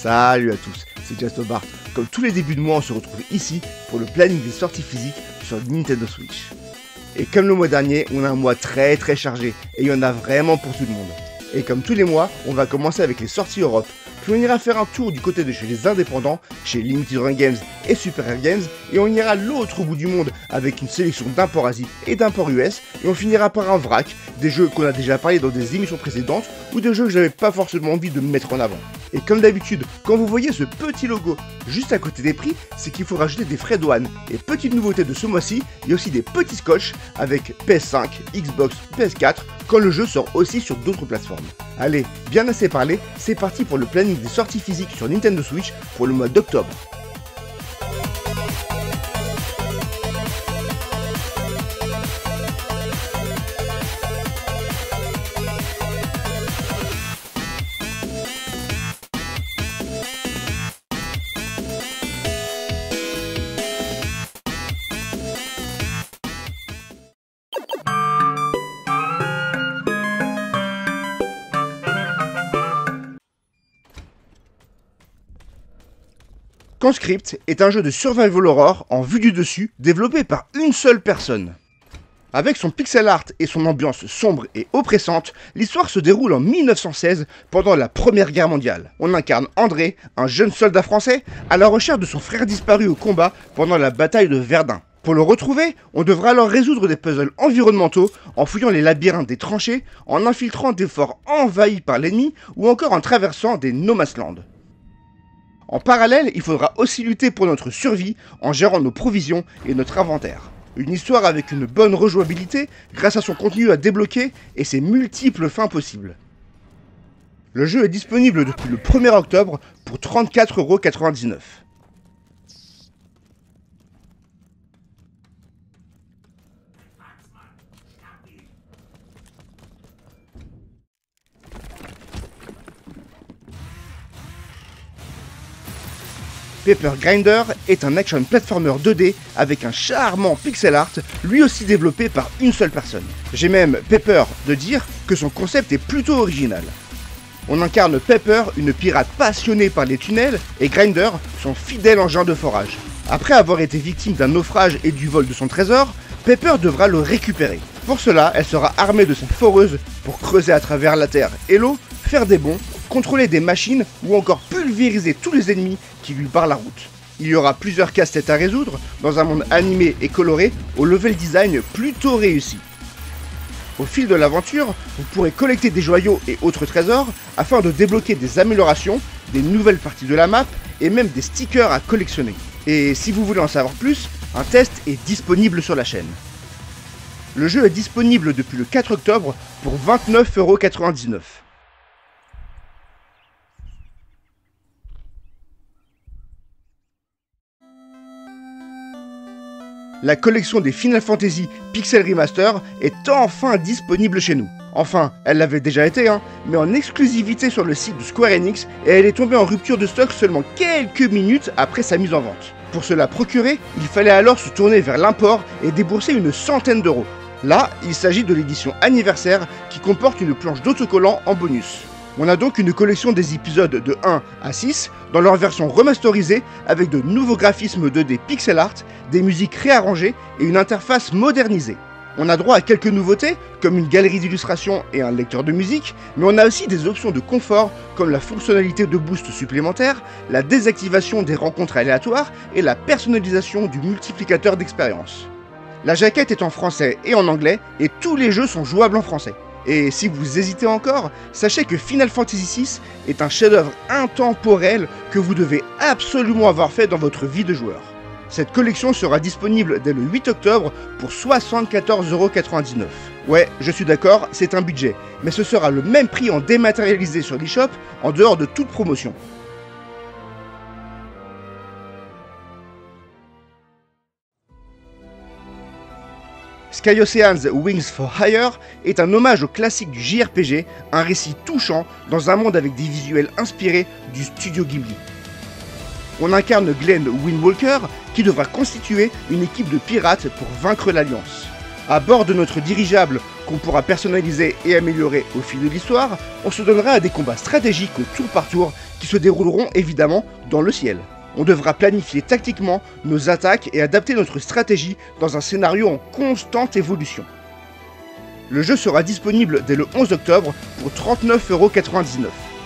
Salut à tous, c'est Justobart. Comme tous les débuts de mois, on se retrouve ici pour le planning des sorties physiques sur Nintendo Switch. Et comme le mois dernier, on a un mois très chargé, et il y en a vraiment pour tout le monde. Et comme tous les mois, on va commencer avec les sorties Europe, puis on ira faire un tour du côté de chez les indépendants, chez Limited Run Games et Super Rare Games, et on ira l'autre bout du monde avec une sélection d'imports Asie et d'imports US, et on finira par un vrac, des jeux qu'on a déjà parlé dans des émissions précédentes, ou des jeux que j'avais pas forcément envie de mettre en avant. Et comme d'habitude, quand vous voyez ce petit logo juste à côté des prix, c'est qu'il faut rajouter des frais de douane. Et petite nouveauté de ce mois-ci, il y a aussi des petits scotch avec PS5, Xbox, PS4, quand le jeu sort aussi sur d'autres plateformes. Allez, bien assez parlé, c'est parti pour le planning des sorties physiques sur Nintendo Switch pour le mois d'octobre. Conscript est un jeu de survival horror en vue du dessus, développé par une seule personne. Avec son pixel art et son ambiance sombre et oppressante, l'histoire se déroule en 1916 pendant la Première Guerre mondiale. On incarne André, un jeune soldat français, à la recherche de son frère disparu au combat pendant la bataille de Verdun. Pour le retrouver, on devra alors résoudre des puzzles environnementaux en fouillant les labyrinthes des tranchées, en infiltrant des forts envahis par l'ennemi ou encore en traversant des no man's land. En parallèle, il faudra aussi lutter pour notre survie en gérant nos provisions et notre inventaire. Une histoire avec une bonne rejouabilité grâce à son contenu à débloquer et ses multiples fins possibles. Le jeu est disponible depuis le 1er octobre pour 34,99 €. Paper Grinder est un action platformer 2D avec un charmant pixel art, lui aussi développé par une seule personne. J'ai même peur de dire que son concept est plutôt original. On incarne Pepper, une pirate passionnée par les tunnels, et Grinder, son fidèle engin de forage. Après avoir été victime d'un naufrage et du vol de son trésor, Pepper devra le récupérer. Pour cela, elle sera armée de sa foreuse pour creuser à travers la terre et l'eau, faire des bonds, contrôler des machines ou encore pulvériser tous les ennemis qui lui barrent la route. Il y aura plusieurs casse-têtes à résoudre dans un monde animé et coloré au level design plutôt réussi. Au fil de l'aventure, vous pourrez collecter des joyaux et autres trésors afin de débloquer des améliorations, des nouvelles parties de la map et même des stickers à collectionner. Et si vous voulez en savoir plus, un test est disponible sur la chaîne. Le jeu est disponible depuis le 4 octobre pour 29,99 €. La collection des Final Fantasy Pixel Remaster est enfin disponible chez nous. Enfin, elle l'avait déjà été, mais en exclusivité sur le site de Square Enix et elle est tombée en rupture de stock seulement quelques minutes après sa mise en vente. Pour se la procurer, il fallait alors se tourner vers l'import et débourser une centaine d'euros. Là, il s'agit de l'édition anniversaire qui comporte une planche d'autocollant en bonus. On a donc une collection des épisodes de 1 à 6 dans leur version remasterisée avec de nouveaux graphismes 2D pixel art, des musiques réarrangées et une interface modernisée. On a droit à quelques nouveautés comme une galerie d'illustrations et un lecteur de musique, mais on a aussi des options de confort comme la fonctionnalité de boost supplémentaire, la désactivation des rencontres aléatoires et la personnalisation du multiplicateur d'expérience. La jaquette est en français et en anglais et tous les jeux sont jouables en français. Et si vous hésitez encore, sachez que Final Fantasy VI est un chef-d'œuvre intemporel que vous devez absolument avoir fait dans votre vie de joueur. Cette collection sera disponible dès le 8 octobre pour 74,99 €. Ouais, je suis d'accord, c'est un budget, mais ce sera le même prix en dématérialisé sur l'eShop en dehors de toute promotion. Sky Ocean's Wings for Hire est un hommage au classique du JRPG, un récit touchant dans un monde avec des visuels inspirés du studio Ghibli. On incarne Glenn Windwalker qui devra constituer une équipe de pirates pour vaincre l'Alliance. À bord de notre dirigeable qu'on pourra personnaliser et améliorer au fil de l'histoire, on se donnera à des combats stratégiques au tour par tour qui se dérouleront évidemment dans le ciel. On devra planifier tactiquement nos attaques et adapter notre stratégie dans un scénario en constante évolution. Le jeu sera disponible dès le 11 octobre pour 39,99 €.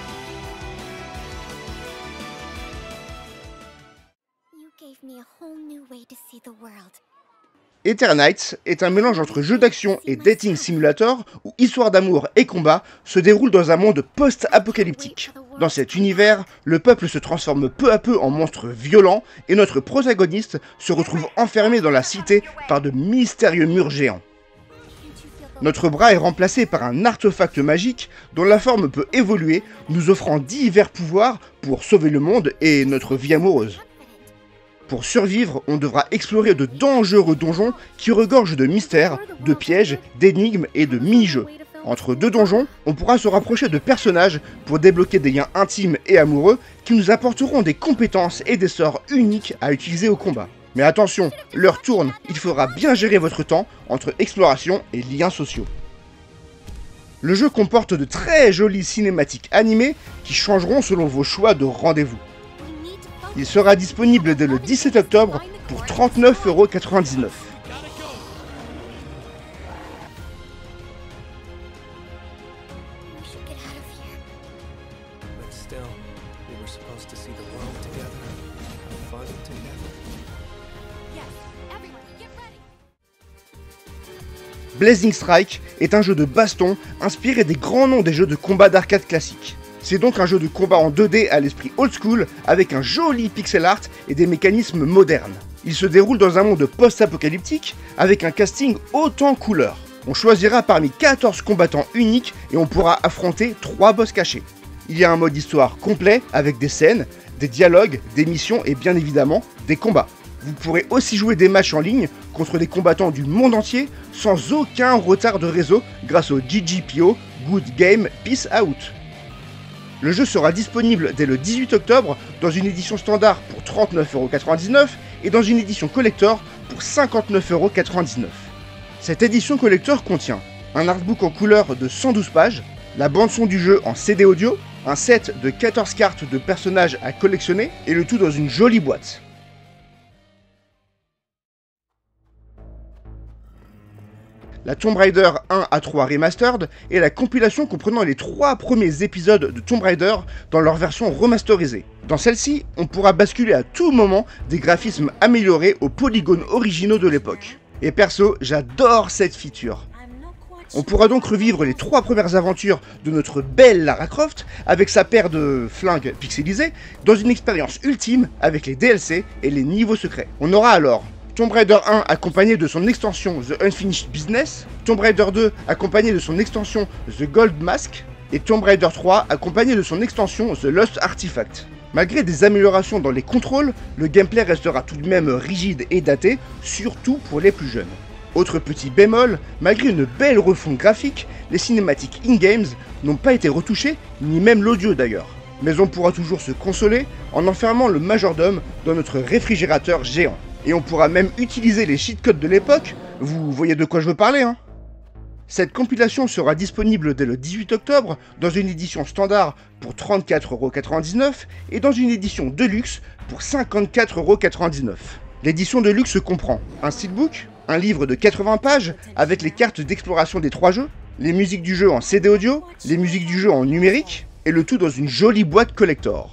Eternights est un mélange entre jeu d'action et dating simulator où histoire d'amour et combat se déroulent dans un monde post-apocalyptique. Dans cet univers, le peuple se transforme peu à peu en monstre violent et notre protagoniste se retrouve enfermé dans la cité par de mystérieux murs géants. Notre bras est remplacé par un artefact magique dont la forme peut évoluer, nous offrant divers pouvoirs pour sauver le monde et notre vie amoureuse. Pour survivre, on devra explorer de dangereux donjons qui regorgent de mystères, de pièges, d'énigmes et de mini-jeux. Entre deux donjons, on pourra se rapprocher de personnages pour débloquer des liens intimes et amoureux qui nous apporteront des compétences et des sorts uniques à utiliser au combat. Mais attention, l'heure tourne, il faudra bien gérer votre temps entre exploration et liens sociaux. Le jeu comporte de très jolies cinématiques animées qui changeront selon vos choix de rendez-vous. Il sera disponible dès le 17 octobre pour 39,99 €. Blazing Strike est un jeu de baston inspiré des grands noms des jeux de combat d'arcade classiques. C'est donc un jeu de combat en 2D à l'esprit old school avec un joli pixel art et des mécanismes modernes. Il se déroule dans un monde post-apocalyptique avec un casting haut en couleurs. On choisira parmi 14 combattants uniques et on pourra affronter 3 boss cachés. Il y a un mode histoire complet avec des scènes, des dialogues, des missions et bien évidemment des combats. Vous pourrez aussi jouer des matchs en ligne contre des combattants du monde entier sans aucun retard de réseau grâce au GGPO Good Game Peace Out. Le jeu sera disponible dès le 18 octobre dans une édition standard pour 39,99 € et dans une édition collector pour 59,99 €. Cette édition collector contient un artbook en couleur de 112 pages, la bande-son du jeu en CD audio, un set de 14 cartes de personnages à collectionner et le tout dans une jolie boîte. La Tomb Raider 1 à 3 Remastered est la compilation comprenant les 3 premiers épisodes de Tomb Raider dans leur version remasterisée. Dans celle-ci, on pourra basculer à tout moment des graphismes améliorés aux polygones originaux de l'époque. Et perso, j'adore cette feature. On pourra donc revivre les 3 premières aventures de notre belle Lara Croft avec sa paire de flingues pixelisées dans une expérience ultime avec les DLC et les niveaux secrets. On aura alors Tomb Raider 1 accompagné de son extension The Unfinished Business, Tomb Raider 2 accompagné de son extension The Gold Mask, et Tomb Raider 3 accompagné de son extension The Lost Artifact. Malgré des améliorations dans les contrôles, le gameplay restera tout de même rigide et daté, surtout pour les plus jeunes. Autre petit bémol, malgré une belle refonte graphique, les cinématiques in-games n'ont pas été retouchées, ni même l'audio d'ailleurs. Mais on pourra toujours se consoler en enfermant le majordome dans notre réfrigérateur géant. Et on pourra même utiliser les cheat-codes de l'époque, vous voyez de quoi je veux parler, hein. Cette compilation sera disponible dès le 18 octobre dans une édition standard pour 34,99 € et dans une édition deluxe pour 54,99 €. L'édition deluxe comprend un steelbook, un livre de 80 pages avec les cartes d'exploration des 3 jeux, les musiques du jeu en CD audio, les musiques du jeu en numérique, et le tout dans une jolie boîte collector.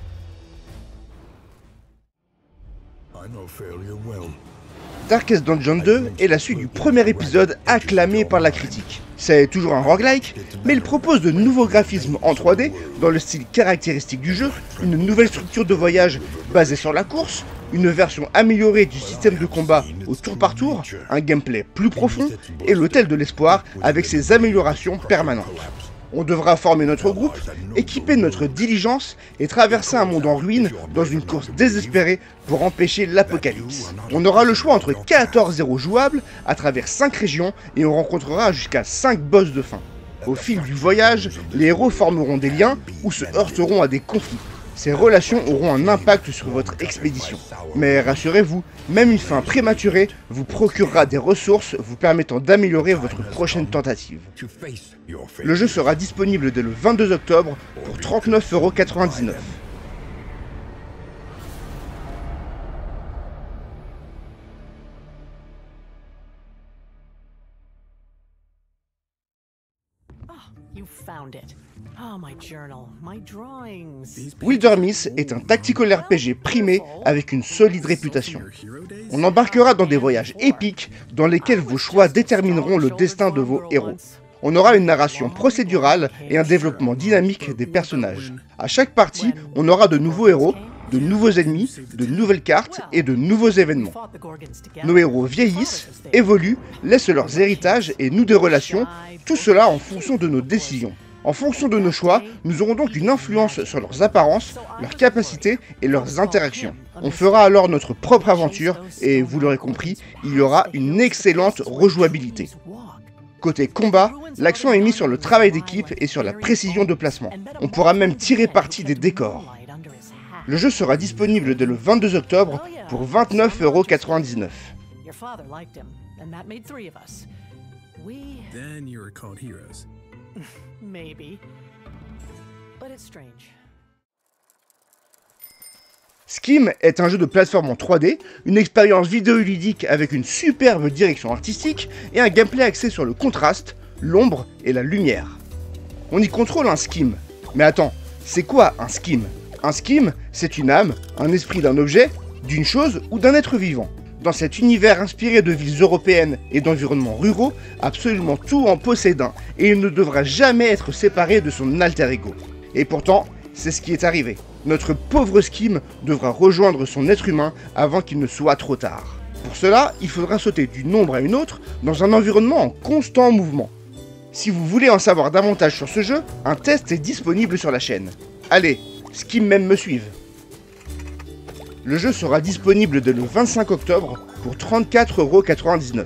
Darkest Dungeon 2 est la suite du premier épisode acclamé par la critique. C'est toujours un roguelike, mais il propose de nouveaux graphismes en 3D dans le style caractéristique du jeu, une nouvelle structure de voyage basée sur la course, une version améliorée du système de combat au tour par tour, un gameplay plus profond et l'hôtel de l'espoir avec ses améliorations permanentes. On devra former notre groupe, équiper notre diligence et traverser un monde en ruine dans une course désespérée pour empêcher l'apocalypse. On aura le choix entre 14 héros jouables à travers 5 régions et on rencontrera jusqu'à 5 boss de fin. Au fil du voyage, les héros formeront des liens ou se heurteront à des conflits. Ces relations auront un impact sur votre expédition. Mais rassurez-vous, même une fin prématurée vous procurera des ressources vous permettant d'améliorer votre prochaine tentative. Le jeu sera disponible dès le 22 octobre pour 39,99 €. Wildermyth est un tactical RPG primé avec une solide réputation. On embarquera dans des voyages épiques dans lesquels vos choix détermineront le destin de vos héros. On aura une narration procédurale et un développement dynamique des personnages. À chaque partie, on aura de nouveaux héros, de nouveaux ennemis, de nouvelles cartes et de nouveaux événements. Nos héros vieillissent, évoluent, laissent leurs héritages et nouent des relations, tout cela en fonction de nos décisions. En fonction de nos choix, nous aurons donc une influence sur leurs apparences, leurs capacités et leurs interactions. On fera alors notre propre aventure et, vous l'aurez compris, il y aura une excellente rejouabilité. Côté combat, l'accent est mis sur le travail d'équipe et sur la précision de placement. On pourra même tirer parti des décors. Le jeu sera disponible dès le 22 octobre pour 29,99 €. Maybe. But it's strange. Skim est un jeu de plateforme en 3D, une expérience vidéoludique avec une superbe direction artistique et un gameplay axé sur le contraste, l'ombre et la lumière. On y contrôle un Skim. Mais attends, c'est quoi un Skim? Un Skim, c'est une âme, un esprit d'un objet, d'une chose ou d'un être vivant. Dans cet univers inspiré de villes européennes et d'environnements ruraux, absolument tout en possède un, et il ne devra jamais être séparé de son alter ego. Et pourtant, c'est ce qui est arrivé. Notre pauvre Skim devra rejoindre son être humain avant qu'il ne soit trop tard. Pour cela, il faudra sauter d'une ombre à une autre dans un environnement en constant mouvement. Si vous voulez en savoir davantage sur ce jeu, un test est disponible sur la chaîne. Allez, Skim même me suive. Le jeu sera disponible dès le 25 octobre pour 34,99 €.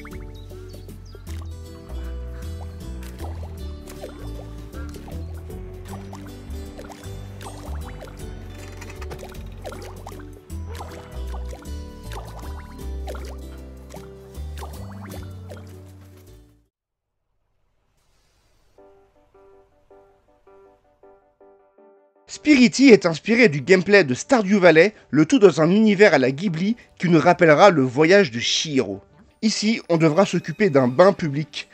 Spirity est inspiré du gameplay de Stardew Valley, le tout dans un univers à la Ghibli qui nous rappellera le voyage de Chihiro. Ici, on devra s'occuper d'un bain public,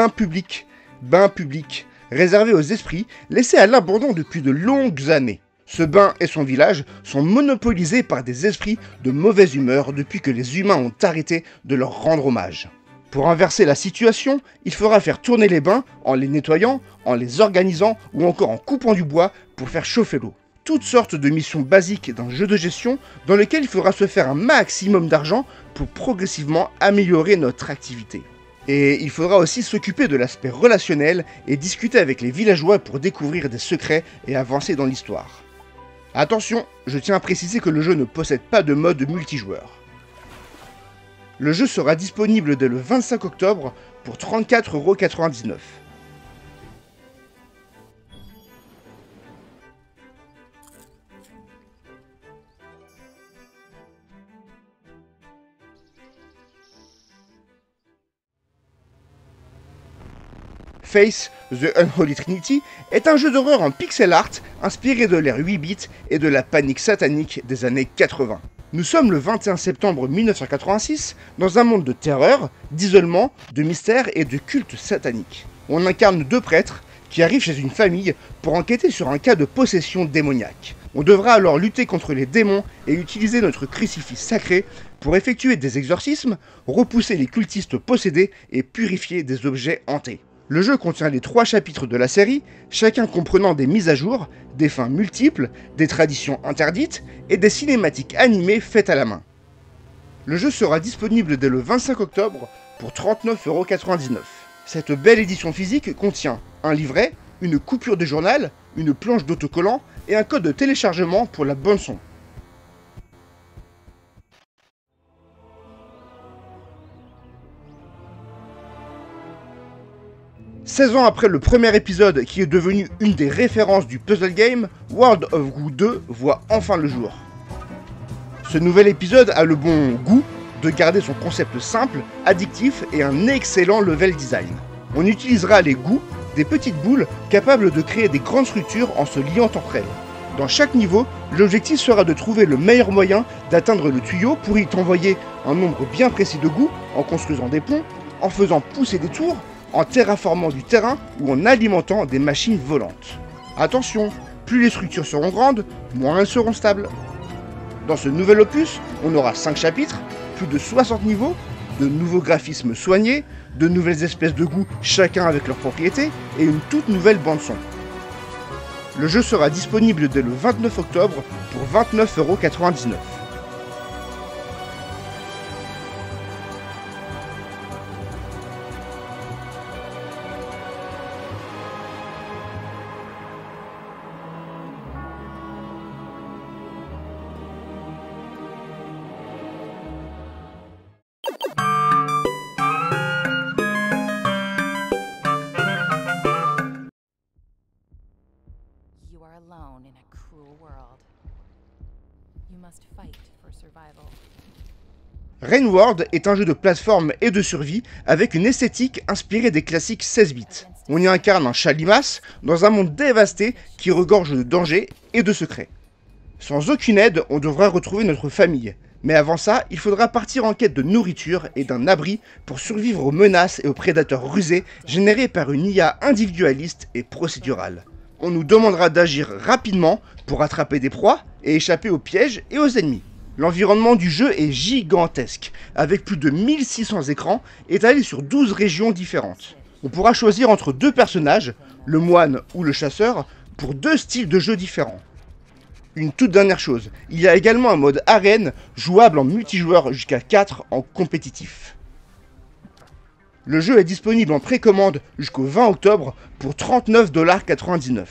réservé aux esprits, laissés à l'abandon depuis de longues années. Ce bain et son village sont monopolisés par des esprits de mauvaise humeur depuis que les humains ont arrêté de leur rendre hommage. Pour inverser la situation, il faudra faire tourner les bains en les nettoyant, en les organisant ou encore en coupant du bois pour faire chauffer l'eau. Toutes sortes de missions basiques d'un jeu de gestion dans lequel il faudra se faire un maximum d'argent pour progressivement améliorer notre activité. Et il faudra aussi s'occuper de l'aspect relationnel et discuter avec les villageois pour découvrir des secrets et avancer dans l'histoire. Attention, je tiens à préciser que le jeu ne possède pas de mode multijoueur. Le jeu sera disponible dès le 25 octobre pour 34,99 €. Face, The Unholy Trinity est un jeu d'horreur en pixel art inspiré de l'ère 8 bits et de la panique satanique des années 80. Nous sommes le 21 septembre 1986 dans un monde de terreur, d'isolement, de mystère et de culte satanique. On incarne deux prêtres qui arrivent chez une famille pour enquêter sur un cas de possession démoniaque. On devra alors lutter contre les démons et utiliser notre crucifix sacré pour effectuer des exorcismes, repousser les cultistes possédés et purifier des objets hantés. Le jeu contient les 3 chapitres de la série, chacun comprenant des mises à jour, des fins multiples, des traditions interdites et des cinématiques animées faites à la main. Le jeu sera disponible dès le 25 octobre pour 39,99 €. Cette belle édition physique contient un livret, une coupure de journal, une planche d'autocollant et un code de téléchargement pour la bande son. « 16 ans après le premier épisode qui est devenu une des références du puzzle game, World of Goo 2 voit enfin le jour. Ce nouvel épisode a le bon goût de garder son concept simple, addictif et un excellent level design. On utilisera les goûts, des petites boules capables de créer des grandes structures en se liant entre elles. Dans chaque niveau, l'objectif sera de trouver le meilleur moyen d'atteindre le tuyau pour y envoyer un nombre bien précis de goûts en construisant des ponts, en faisant pousser des tours, en terraformant du terrain ou en alimentant des machines volantes. Attention, plus les structures seront grandes, moins elles seront stables. Dans ce nouvel opus, on aura 5 chapitres, plus de 60 niveaux, de nouveaux graphismes soignés, de nouvelles espèces de goûts, chacun avec leurs propriétés, et une toute nouvelle bande-son. Le jeu sera disponible dès le 29 octobre pour 29,99 €. You are alone in a cruel world. You must fight for survival. Rain World est un jeu de plateforme et de survie avec une esthétique inspirée des classiques 16 bits. On y incarne un chat limace dans un monde dévasté qui regorge de dangers et de secrets. Sans aucune aide, on devra retrouver notre famille. Mais avant ça, il faudra partir en quête de nourriture et d'un abri pour survivre aux menaces et aux prédateurs rusés générés par une IA individualiste et procédurale. On nous demandera d'agir rapidement pour attraper des proies et échapper aux pièges et aux ennemis. L'environnement du jeu est gigantesque, avec plus de 1600 écrans étalés sur 12 régions différentes. On pourra choisir entre 2 personnages, le moine ou le chasseur, pour 2 styles de jeu différents. Une toute dernière chose, il y a également un mode arène jouable en multijoueur jusqu'à 4 en compétitif. Le jeu est disponible en précommande jusqu'au 20 octobre pour 39,99 $.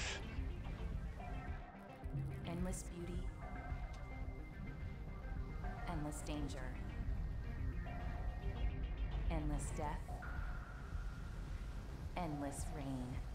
Endless beauty. Endless danger. Endless death. Endless rain.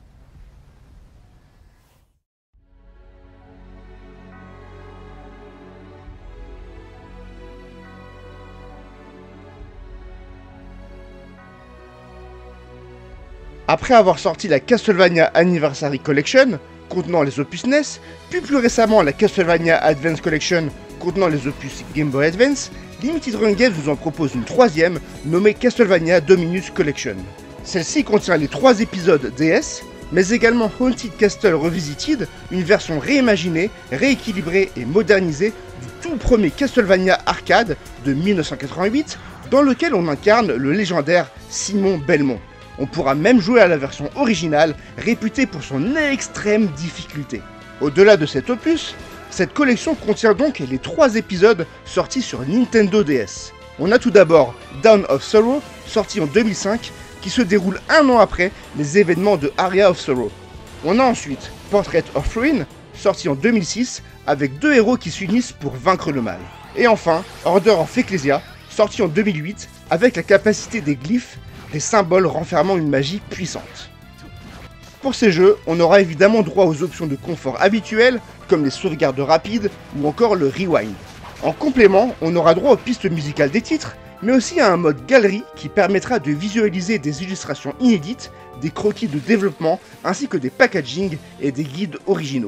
Après avoir sorti la Castlevania Anniversary Collection, contenant les opus NES, puis plus récemment la Castlevania Advance Collection, contenant les opus Game Boy Advance, Limited Run Games nous en propose une troisième, nommée Castlevania Dominus Collection. Celle-ci contient les 3 épisodes DS, mais également Haunted Castle Revisited, une version réimaginée, rééquilibrée et modernisée du tout premier Castlevania arcade de 1988, dans lequel on incarne le légendaire Simon Belmont. On pourra même jouer à la version originale, réputée pour son extrême difficulté. Au-delà de cet opus, cette collection contient donc les 3 épisodes sortis sur Nintendo DS. On a tout d'abord Dawn of Sorrow, sorti en 2005, qui se déroule un an après les événements de Aria of Sorrow. On a ensuite Portrait of Ruin, sorti en 2006, avec 2 héros qui s'unissent pour vaincre le mal. Et enfin, Order of Ecclesia, sorti en 2008, avec la capacité des glyphes, des symboles renfermant une magie puissante. Pour ces jeux, on aura évidemment droit aux options de confort habituelles, comme les sauvegardes rapides ou encore le rewind. En complément, on aura droit aux pistes musicales des titres, mais aussi à un mode galerie qui permettra de visualiser des illustrations inédites, des croquis de développement, ainsi que des packagings et des guides originaux.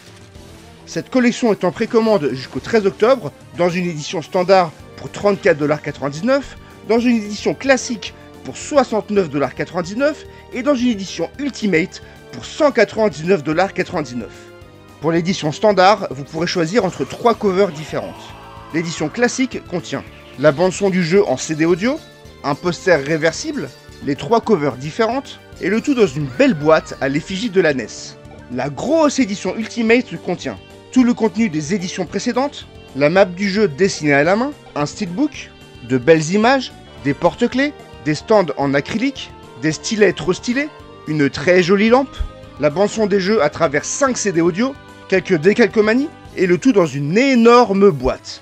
Cette collection est en précommande jusqu'au 13 octobre, dans une édition standard pour 34,99 $, dans une édition classique pour 69,99 $ et dans une édition Ultimate pour 199,99 $. Pour l'édition standard, vous pourrez choisir entre 3 covers différentes. L'édition classique contient la bande-son du jeu en CD audio, un poster réversible, les 3 covers différentes, et le tout dans une belle boîte à l'effigie de la NES. La grosse édition Ultimate contient tout le contenu des éditions précédentes, la map du jeu dessinée à la main, un steelbook, de belles images, des porte-clés, des stands en acrylique, des stylets trop stylés, une très jolie lampe, la bande-son des jeux à travers 5 CD audio, quelques décalcomanies, et le tout dans une énorme boîte.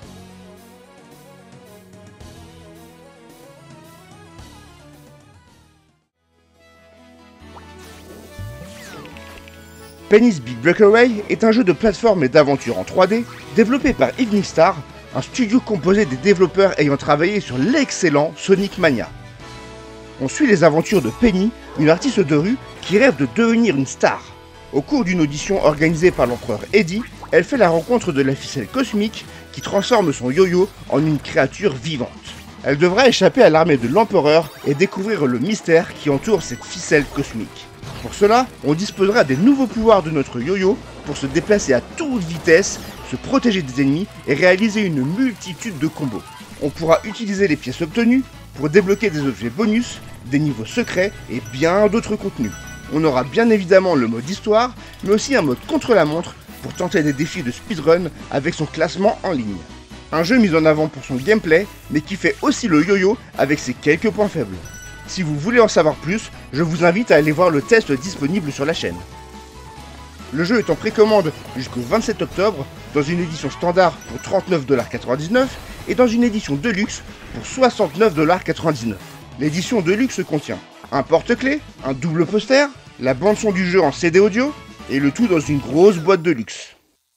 Penny's Big Breakaway est un jeu de plateforme et d'aventure en 3D, développé par Evening Star, un studio composé des développeurs ayant travaillé sur l'excellent Sonic Mania. On suit les aventures de Penny, une artiste de rue qui rêve de devenir une star. Au cours d'une audition organisée par l'empereur Eddie, elle fait la rencontre de la ficelle cosmique qui transforme son yo-yo en une créature vivante. Elle devra échapper à l'armée de l'Empereur et découvrir le mystère qui entoure cette ficelle cosmique. Pour cela, on disposera des nouveaux pouvoirs de notre yo-yo pour se déplacer à toute vitesse, se protéger des ennemis et réaliser une multitude de combos. On pourra utiliser les pièces obtenues pour débloquer des objets bonus, des niveaux secrets et bien d'autres contenus. On aura bien évidemment le mode histoire, mais aussi un mode contre-la-montre pour tenter des défis de speedrun avec son classement en ligne. Un jeu mis en avant pour son gameplay, mais qui fait aussi le yo-yo avec ses quelques points faibles. Si vous voulez en savoir plus, je vous invite à aller voir le test disponible sur la chaîne. Le jeu est en précommande jusqu'au 27 octobre, dans une édition standard pour 39,99$ et dans une édition deluxe pour 69,99$. L'édition deluxe contient un porte-clés, un double poster, la bande-son du jeu en CD audio, et le tout dans une grosse boîte de luxe.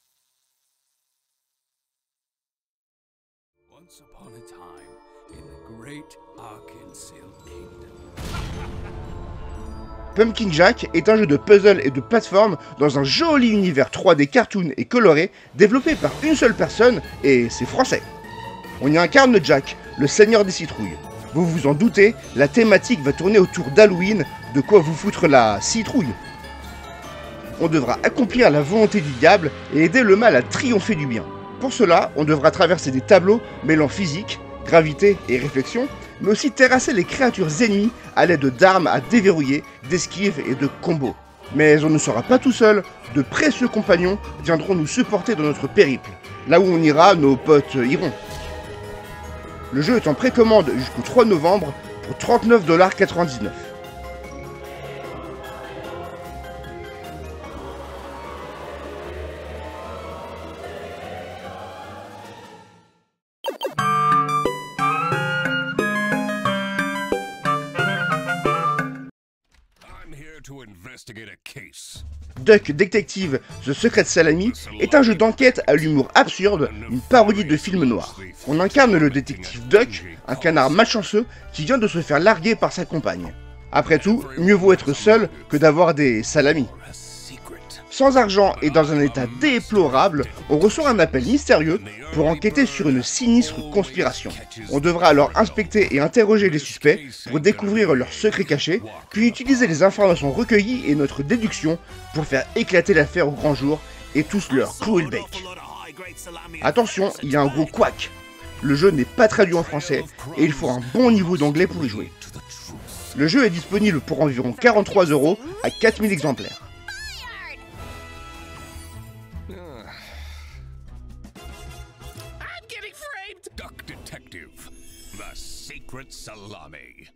Once upon a time, in the great Arkansas Kingdom. Pumpkin Jack est un jeu de puzzle et de plateforme dans un joli univers 3D cartoon et coloré développé par une seule personne, et c'est français. On y incarne Jack, le seigneur des citrouilles. Vous vous en doutez, la thématique va tourner autour d'Halloween, de quoi vous foutre la citrouille. On devra accomplir la volonté du diable et aider le mal à triompher du bien. Pour cela, on devra traverser des tableaux mêlant physique, gravité et réflexion, mais aussi terrasser les créatures ennemies à l'aide d'armes à déverrouiller, d'esquives et de combos. Mais on ne sera pas tout seul, de précieux compagnons viendront nous supporter dans notre périple. Là où on ira, nos potes iront. Le jeu est en précommande jusqu'au 3 novembre pour 39,99$. I'm here to investigate a case. Duck Detective The Secret Salami est un jeu d'enquête à l'humour absurde, une parodie de film noir. On incarne le détective Duck, un canard malchanceux qui vient de se faire larguer par sa compagne. Après tout, mieux vaut être seul que d'avoir des salamis. A secret. Sans argent et dans un état déplorable, on reçoit un appel mystérieux pour enquêter sur une sinistre conspiration. On devra alors inspecter et interroger les suspects pour découvrir leurs secrets cachés, puis utiliser les informations recueillies et notre déduction pour faire éclater l'affaire au grand jour et tous leur cruel bake. Attention, il y a un gros couac. Le jeu n'est pas traduit en français et il faut un bon niveau d'anglais pour y jouer. Le jeu est disponible pour environ 43€ à 4000 exemplaires. I'm getting framed! Duck Detective, the secret salami.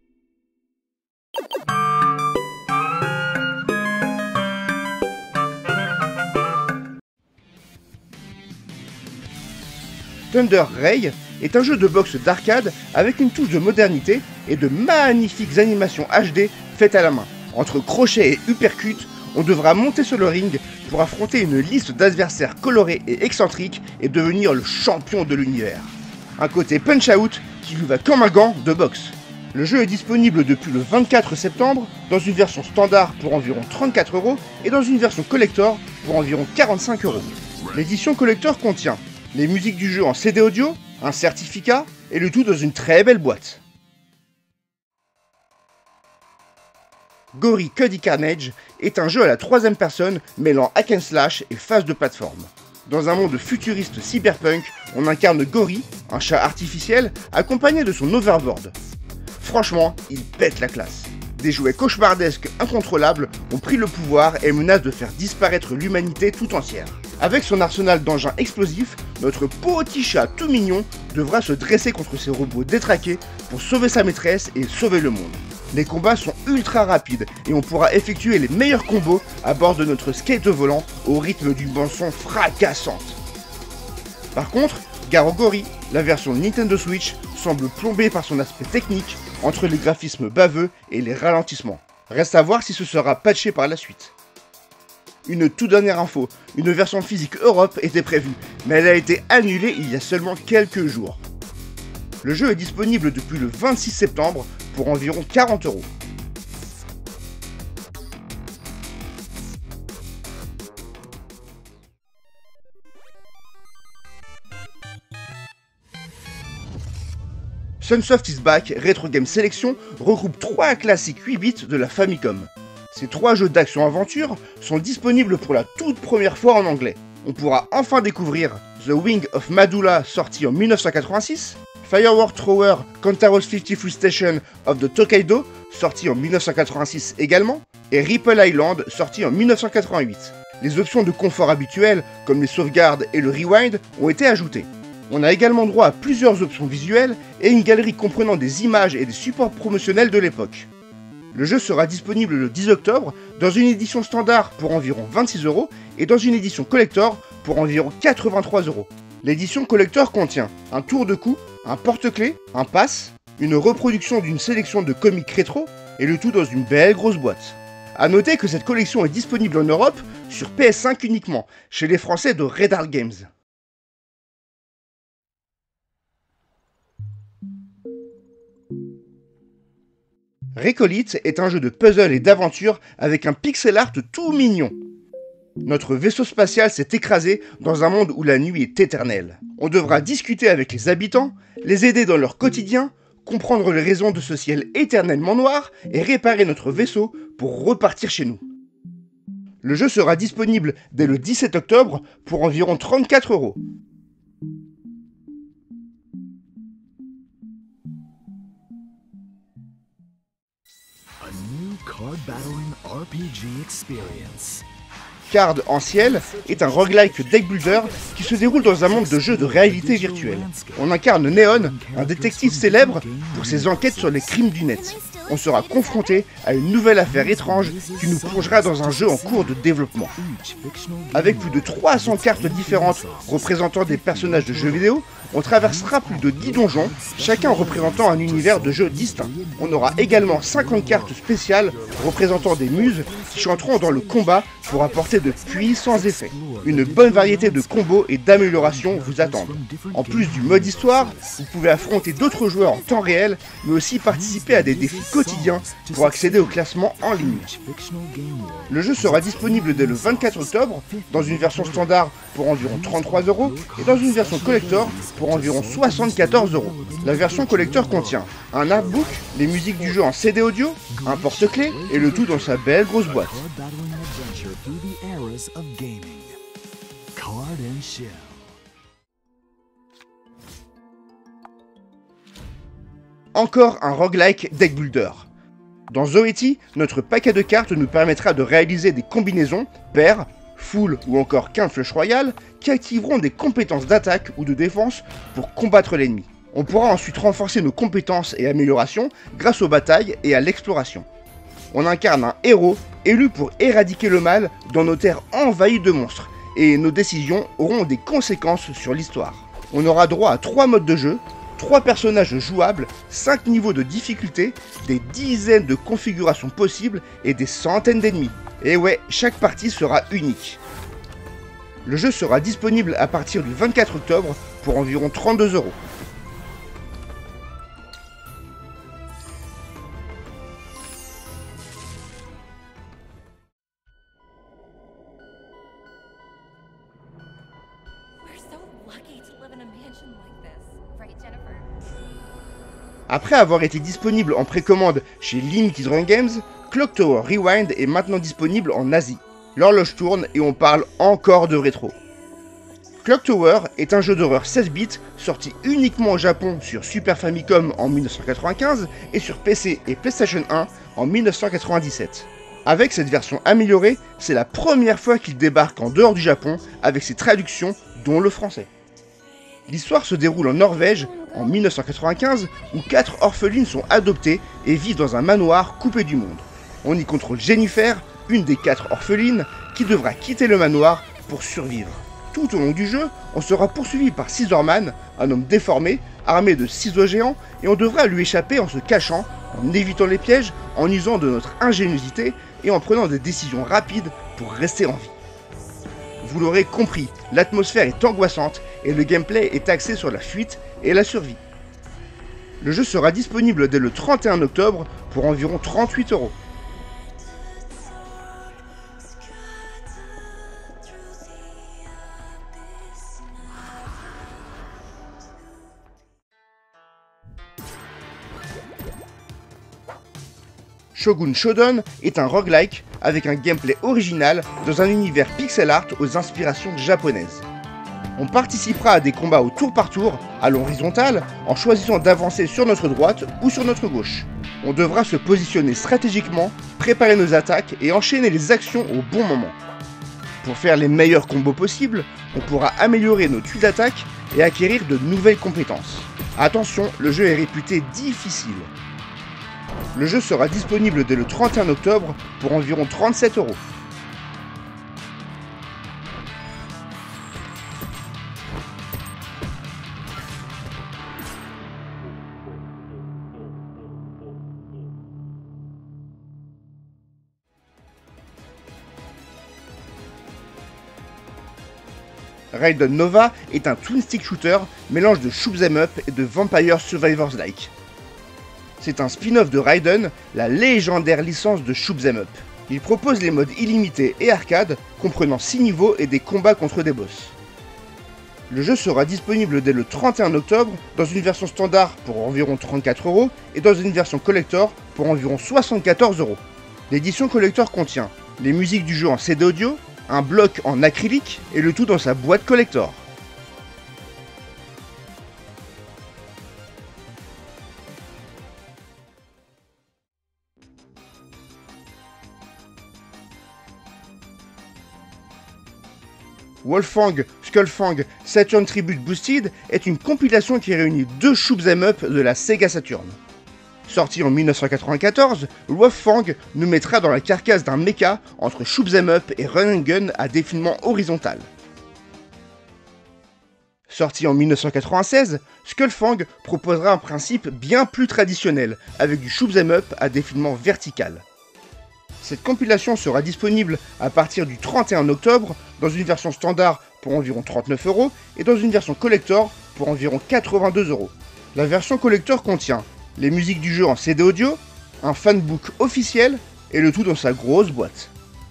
Thunder Ray est un jeu de boxe d'arcade avec une touche de modernité et de magnifiques animations HD faites à la main. Entre crochets et uppercuts, on devra monter sur le ring pour affronter une liste d'adversaires colorés et excentriques et devenir le champion de l'univers. Un côté punch-out qui lui va comme un gant de boxe. Le jeu est disponible depuis le 24 septembre dans une version standard pour environ 34€ et dans une version collector pour environ 45€. L'édition collector contient les musiques du jeu en CD audio, un certificat et le tout dans une très belle boîte. Gory Cuddy Carnage est un jeu à la troisième personne mêlant hack and slash et phase de plateforme. Dans un monde futuriste cyberpunk, on incarne Gory, un chat artificiel, accompagné de son overboard. Franchement, il pète la classe. Des jouets cauchemardesques incontrôlables ont pris le pouvoir et menacent de faire disparaître l'humanité tout entière. Avec son arsenal d'engins explosifs, notre petit chat tout mignon devra se dresser contre ces robots détraqués pour sauver sa maîtresse et sauver le monde. Les combats sont ultra rapides et on pourra effectuer les meilleurs combos à bord de notre skate volant au rythme d'une bande-son fracassante. Par contre, gare au Gory, la version Nintendo Switch semble plombée par son aspect technique entre les graphismes baveux et les ralentissements. Reste à voir si ce sera patché par la suite. Une toute dernière info, une version physique Europe était prévue, mais elle a été annulée il y a seulement quelques jours. Le jeu est disponible depuis le 26 septembre pour environ 40€. Sunsoft is Back Retro Game Selection regroupe 3 classiques 8 bits de la Famicom. Ces 3 jeux d'action-aventure sont disponibles pour la toute première fois en anglais. On pourra enfin découvrir The Wing of Madula sorti en 1986, Firework Thrower Kantaro's 53 Station of the Tokaido sorti en 1986 également, et Ripple Island sorti en 1988. Les options de confort habituelles, comme les sauvegardes et le rewind, ont été ajoutées. On a également droit à plusieurs options visuelles et une galerie comprenant des images et des supports promotionnels de l'époque. Le jeu sera disponible le 10 octobre dans une édition standard pour environ 26 € et dans une édition collector pour environ 83 €. L'édition collector contient un tour de cou, un porte-clés, un pass, une reproduction d'une sélection de comics rétro et le tout dans une belle grosse boîte. A noter que cette collection est disponible en Europe sur PS5 uniquement, chez les Français de Red Art Games. Recollite est un jeu de puzzle et d'aventure avec un pixel art tout mignon. Notre vaisseau spatial s'est écrasé dans un monde où la nuit est éternelle. On devra discuter avec les habitants, les aider dans leur quotidien, comprendre les raisons de ce ciel éternellement noir et réparer notre vaisseau pour repartir chez nous. Le jeu sera disponible dès le 17 octobre pour environ 34 €. A new card battling RPG experience. Card en ciel est un roguelike deck builder qui se déroule dans un monde de jeu de réalité virtuelle. On incarne Neon, un détective célèbre pour ses enquêtes sur les crimes du net. On sera confronté à une nouvelle affaire étrange qui nous plongera dans un jeu en cours de développement. Avec plus de 300 cartes différentes représentant des personnages de jeux vidéo, on traversera plus de 10 donjons, chacun représentant un univers de jeu distinct. On aura également 50 cartes spéciales représentant des muses qui chanteront dans le combat pour apporter de puissants effets. Une bonne variété de combos et d'améliorations vous attendent. En plus du mode histoire, vous pouvez affronter d'autres joueurs en temps réel, mais aussi participer à des défis quotidiens pour accéder au classement en ligne. Le jeu sera disponible dès le 24 octobre, dans une version standard pour environ 33 € et dans une version collector pour environ 74 €. La version collector contient un artbook, les musiques du jeu en CD audio, un porte-clés et le tout dans sa belle grosse boîte. Encore un roguelike deck builder. Dans Zoety, notre paquet de cartes nous permettra de réaliser des combinaisons, paires, full ou encore qu'un flush royal, qui activeront des compétences d'attaque ou de défense pour combattre l'ennemi. On pourra ensuite renforcer nos compétences et améliorations grâce aux batailles et à l'exploration. On incarne un héros élu pour éradiquer le mal dans nos terres envahies de monstres, et nos décisions auront des conséquences sur l'histoire. On aura droit à 3 modes de jeu, 3 personnages jouables, 5 niveaux de difficulté, des dizaines de configurations possibles et des centaines d'ennemis. Et ouais, chaque partie sera unique. Le jeu sera disponible à partir du 24 octobre pour environ 32 €. We're so lucky to live in a mansion like this, right, Jennifer? Après avoir été disponible en précommande chez Limited Run Games, Clock Tower Rewind est maintenant disponible en Asie. L'horloge tourne et on parle encore de rétro. Clock Tower est un jeu d'horreur 16 bits sorti uniquement au Japon sur Super Famicom en 1995 et sur PC et PlayStation 1 en 1997. Avec cette version améliorée, c'est la première fois qu'il débarque en dehors du Japon avec ses traductions, dont le français. L'histoire se déroule en Norvège en 1995 où 4 orphelines sont adoptées et vivent dans un manoir coupé du monde. On y contrôle Jennifer, une des 4 orphelines, qui devra quitter le manoir pour survivre. Tout au long du jeu, on sera poursuivi par Scissorman, un homme déformé, armé de ciseaux géants, et on devra lui échapper en se cachant, en évitant les pièges, en usant de notre ingéniosité et en prenant des décisions rapides pour rester en vie. Vous l'aurez compris, l'atmosphère est angoissante et le gameplay est axé sur la fuite et la survie. Le jeu sera disponible dès le 31 octobre pour environ 38 €. Shogun Shodown est un roguelike avec un gameplay original dans un univers pixel art aux inspirations japonaises. On participera à des combats au tour par tour, à l'horizontale, en choisissant d'avancer sur notre droite ou sur notre gauche. On devra se positionner stratégiquement, préparer nos attaques et enchaîner les actions au bon moment. Pour faire les meilleurs combos possibles, on pourra améliorer nos tuiles d'attaque et acquérir de nouvelles compétences. Attention, le jeu est réputé difficile. Le jeu sera disponible dès le 31 octobre pour environ 37 €. Raiden Nova est un twin stick shooter, mélange de shoot 'em up et de Vampire Survivors-like. C'est un spin-off de Raiden, la légendaire licence de shoot 'em up. Il propose les modes illimités et arcade, comprenant 6 niveaux et des combats contre des boss. Le jeu sera disponible dès le 31 octobre dans une version standard pour environ 34 € et dans une version collector pour environ 74 €. L'édition collector contient les musiques du jeu en CD audio, un bloc en acrylique et le tout dans sa boîte collector. Wolfang Skullfang Saturn Tribute Boosted est une compilation qui réunit 2 shoot 'em up de la Sega Saturn. Sorti en 1994, Wolfang nous mettra dans la carcasse d'un mecha entre shoot 'em up et run and gun à défilement horizontal. Sorti en 1996, Skullfang proposera un principe bien plus traditionnel, avec du shoot 'em up à défilement vertical. Cette compilation sera disponible à partir du 31 octobre dans une version standard pour environ 39 € et dans une version collector pour environ 82 €. La version collector contient les musiques du jeu en CD audio, un fanbook officiel et le tout dans sa grosse boîte.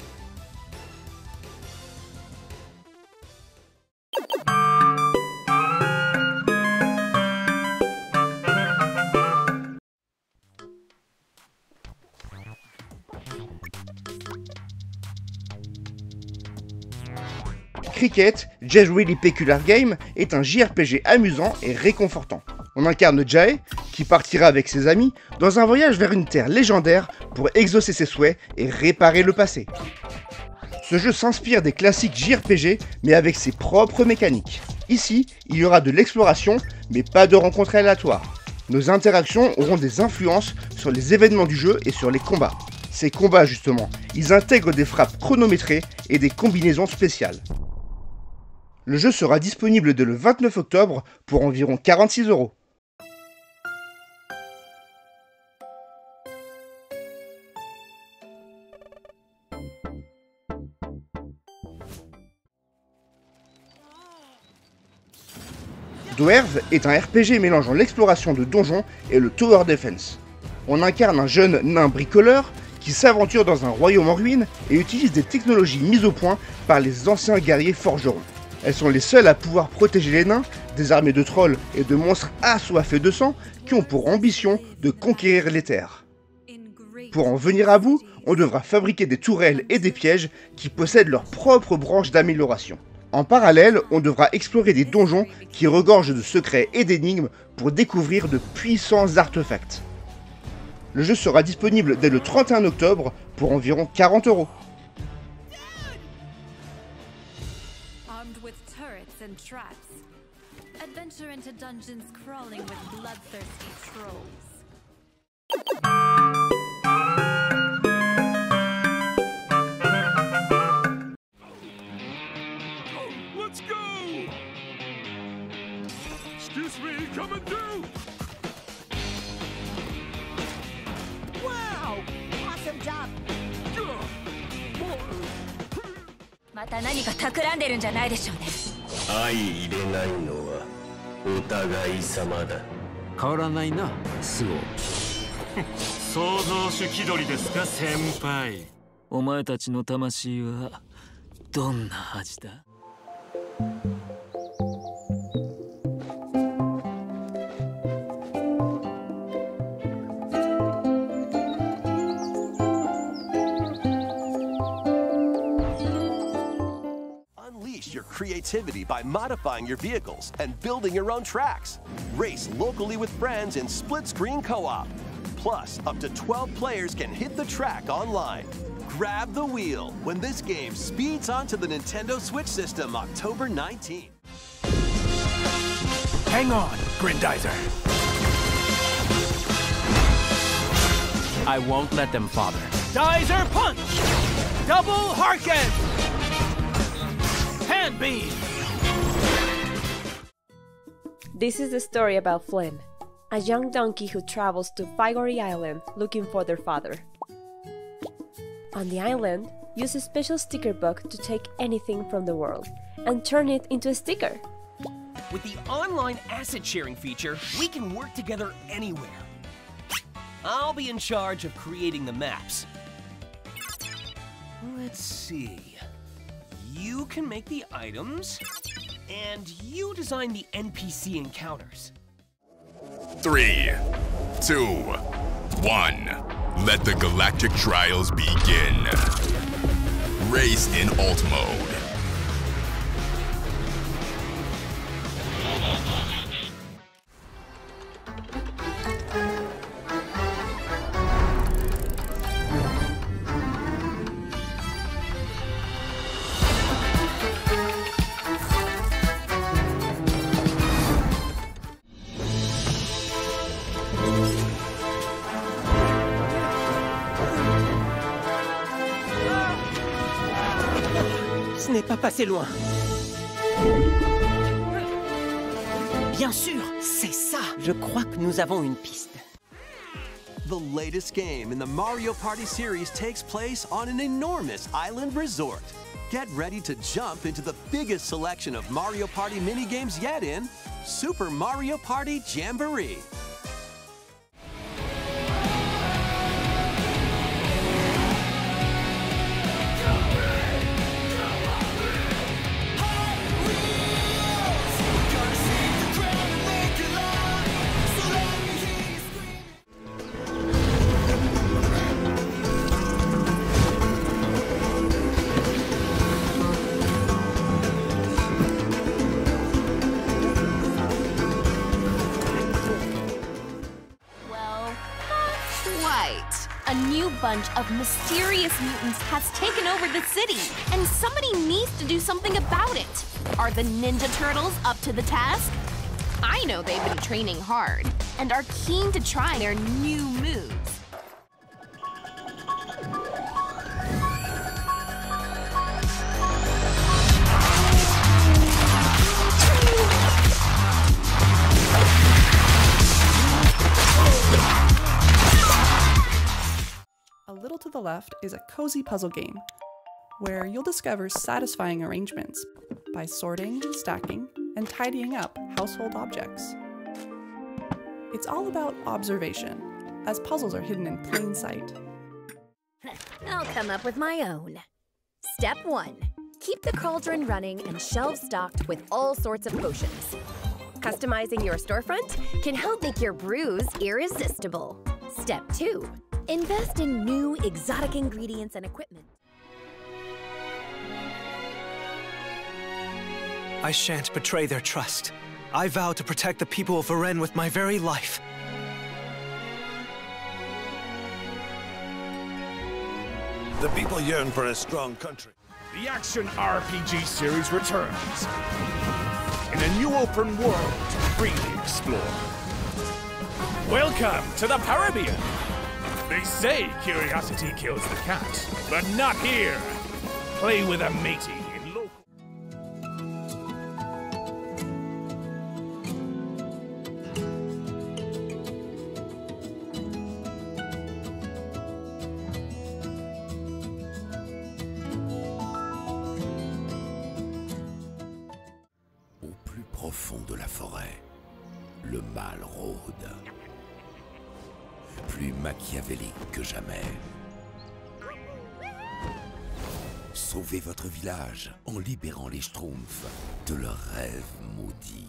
Cricket, Just Really Peculiar Game, est un JRPG amusant et réconfortant. On incarne Jae, qui partira avec ses amis dans un voyage vers une terre légendaire pour exaucer ses souhaits et réparer le passé. Ce jeu s'inspire des classiques JRPG, mais avec ses propres mécaniques. Ici, il y aura de l'exploration, mais pas de rencontres aléatoires. Nos interactions auront des influences sur les événements du jeu et sur les combats. Ces combats, justement, ils intègrent des frappes chronométrées et des combinaisons spéciales. Le jeu sera disponible dès le 29 octobre pour environ 46 €. Dwarves est un RPG mélangeant l'exploration de donjons et le tower defense. On incarne un jeune nain bricoleur qui s'aventure dans un royaume en ruine et utilise des technologies mises au point par les anciens guerriers forgerons. Elles sont les seules à pouvoir protéger les nains des armées de trolls et de monstres assoiffés de sang qui ont pour ambition de conquérir les terres. Pour en venir à bout, on devra fabriquer des tourelles et des pièges qui possèdent leur propre branche d'amélioration. En parallèle, on devra explorer des donjons qui regorgent de secrets et d'énigmes pour découvrir de puissants artefacts. Le jeu sera disponible dès le 31 octobre pour environ 40 €. Armed with turrets and traps. Adventure into dungeons crawling with bloodthirsty trolls. Let's go! Excuse me, coming through! Wow! Awesome job! また何か企んでるんじゃないでしょうね。 相入れないのはお互い様だ。 変わらないな、スゴ。 創造主気取りですか、先輩。 お前たちの魂はどんな味だ？ Unleash your creativity by modifying your vehicles and building your own tracks. Race locally with friends in split-screen co-op. Plus, up to 12 players can hit the track online. Grab the wheel when this game speeds onto the Nintendo Switch system October 19th. Hang on, Grindizer. I won't let them, Father. Dizer Punch! Double Harken! Hand Beam! This is the story about Flynn, a young donkey who travels to Figori Island looking for their father. On the island, use a special sticker book to take anything from the world and turn it into a sticker. With the online asset sharing feature, we can work together anywhere. I'll be in charge of creating the maps. Let's see. You can make the items, and you design the NPC encounters. 3, 2, 1. Let the galactic trials begin. Race in alt mode. Ce n'est pas passé loin. Bien sûr, c'est ça. Je crois que nous avons une piste. The latest game in the Mario Party series takes place on an enormous island resort. Get ready to jump into the biggest selection of Mario Party minigames yet in Super Mario Party Jamboree. A new bunch of mysterious mutants has taken over the city, and somebody needs to do something about it. Are the Ninja Turtles up to the task? I know they've been training hard, and are keen to try their new moves. A little to the left is a cozy puzzle game, where you'll discover satisfying arrangements by sorting, stacking, and tidying up household objects. It's all about observation, as puzzles are hidden in plain sight. I'll come up with my own. Step 1. Keep the cauldron running and shelves stocked with all sorts of potions. Customizing your storefront can help make your brews irresistible. Step 2. Invest in new exotic ingredients and equipment. I shan't betray their trust. I vow to protect the people of Varen with my very life. The people yearn for a strong country. The action RPG series returns in a new open world to freely explore. Welcome to the Parabian. They say curiosity kills the cat, but not here. Play with a matey in local. Au plus profond de la forêt, le mal rôde. Plus machiavélique que jamais. Sauvez votre village en libérant les Schtroumpfs de leurs rêves maudits.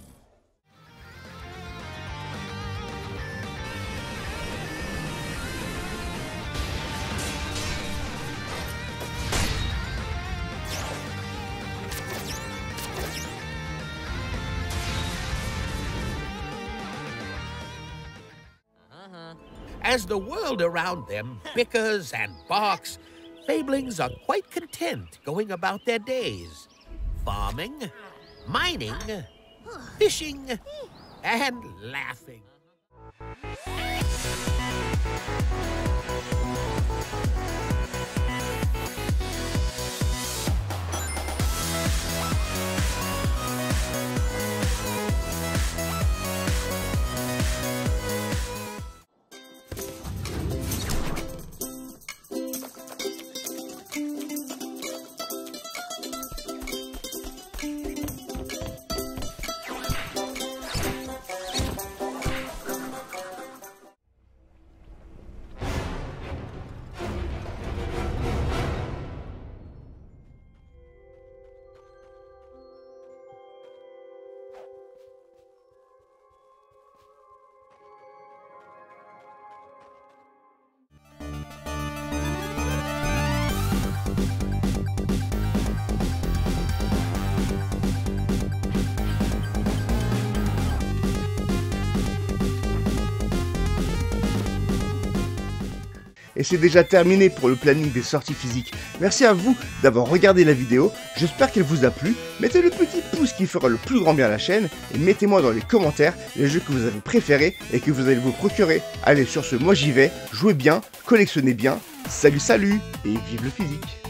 As the world around them bickers and barks, Fablings are quite content going about their days. Farming, mining, fishing, and laughing. Et c'est déjà terminé pour le planning des sorties physiques. Merci à vous d'avoir regardé la vidéo, j'espère qu'elle vous a plu. Mettez le petit pouce qui fera le plus grand bien à la chaîne et mettez-moi dans les commentaires les jeux que vous avez préférés et que vous allez vous procurer. Allez, sur ce, moi j'y vais, jouez bien, collectionnez bien, salut et vive le physique.